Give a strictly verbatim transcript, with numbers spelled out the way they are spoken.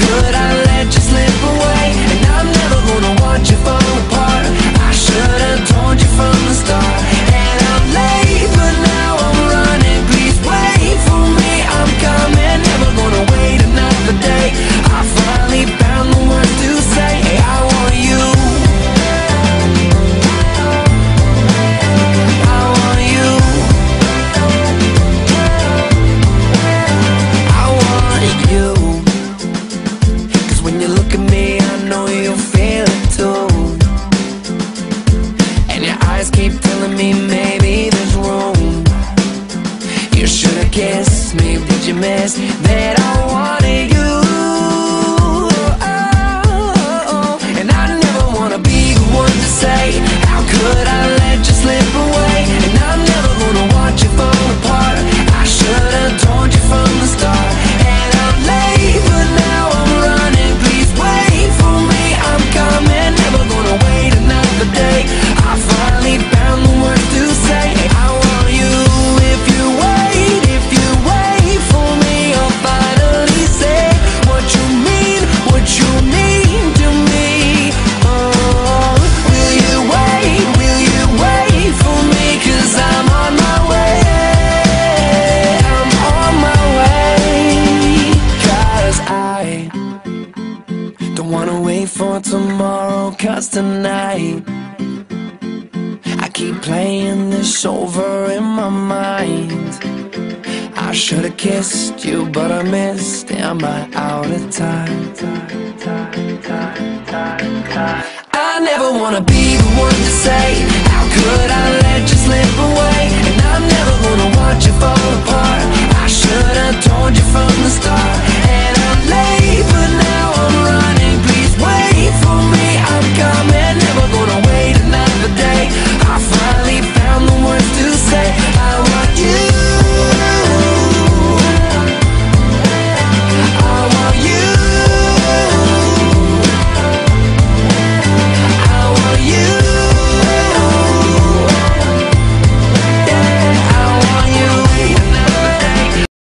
could I let you slip away? And I'm never gonna watch you fall apart. I should've told you from the start. And I'm late, but now I'm running. Please wait for me, I'm coming. Never gonna wait another day. I finally found the words to say. Hey, I want you. I want you. I want you. 'Cause when you look at me, I know you feel it too. And your eyes keep telling me maybe there's room. You should've kissed me, did you miss that I wanted you? Oh, and I never wanna be the one to say, how could I let you slip away? And I'm never gonna watch you fall apart. I should've told you from the start. And I'm late, but now I'm running. Please wait for me, I'm coming. Never gonna wait another day. I finally found the words to say. I want you. If you wait, if you wait for me, I'll finally say what you mean, what you mean to me. Oh, will you wait, will you wait for me? 'Cause I'm on my way, I'm on my way. 'Cause I don't wanna wait for tomorrow, 'cause tonight I keep playing this over in my mind. I should've kissed you, but I missed. Am I out of time? I never wanna be the one to say, how could I let you slip away? And I'm never gonna watch you fall apart.